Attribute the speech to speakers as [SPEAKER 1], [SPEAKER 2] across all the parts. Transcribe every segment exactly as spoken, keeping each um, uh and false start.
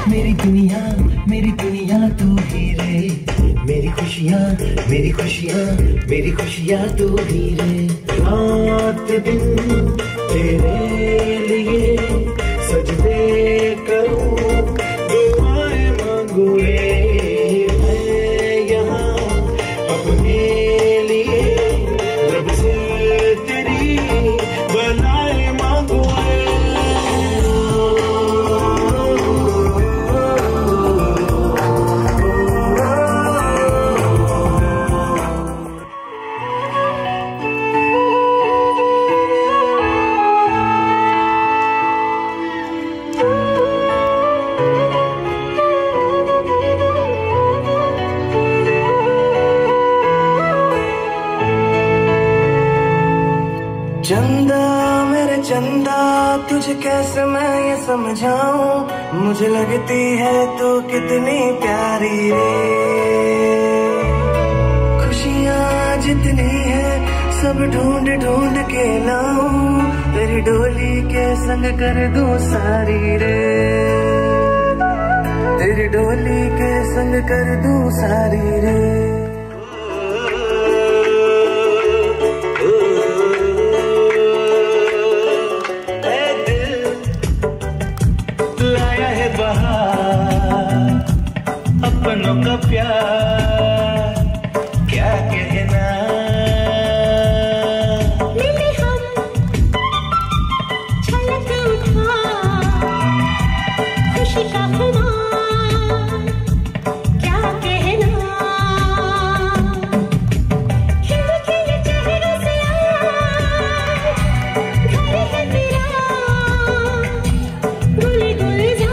[SPEAKER 1] मेरी दुनिया मेरी दुनिया तू ही रे, मेरी खुशियाँ मेरी खुशियाँ मेरी खुशियाँ तू ही रे। रात दिन तेरे लिए सजदे करूँ, दुआएं मांगू रे मैं यहाँ अपने लिए, रब से तेरी बनाए मांगू रे।
[SPEAKER 2] चंदा मेरे चंदा तुझे कैसे मैं ये समझाऊं, मुझे लगती है तू कितनी प्यारी रे। खुशियाँ जितनी है सब ढूंढ ढूंढ के लाऊं, तेरी डोली के संग कर दूं सारी रे, तेरी डोली के संग कर दूं सारी रे।
[SPEAKER 1] अपनों का प्यार क्या कहना,
[SPEAKER 3] मिले हम छलक उठा खुशी का खुमार क्या कहना। खिल खिल चेहरों से आज घर है तेरा, गुल गुलजार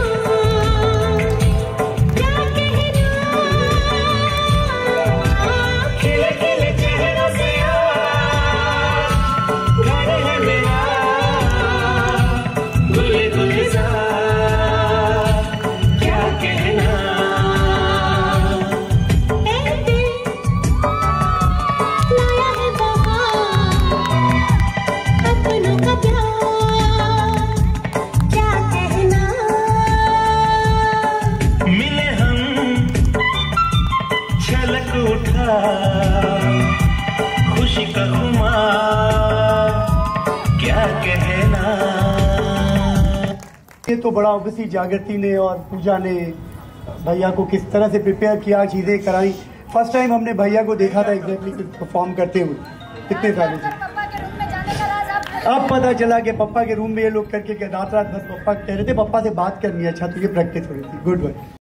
[SPEAKER 1] उठा खुशी का खुमार क्या कहना।
[SPEAKER 4] ये तो बड़ा ऑब्वियसली जागृति ने और पूजा ने भैया को किस तरह से प्रिपेयर किया, चीजें कराई। फर्स्ट टाइम हमने भैया को देखा था एग्जैक्टली परफॉर्म करते हुए कितने सालों से। अब पता चला कि पप्पा के रूम में ये लोग करके रात रात भर पप्पा कह रहे थे पप्पा से बात करनी है, अच्छा तो ये प्रैक्टिस हो रही थी। Good work.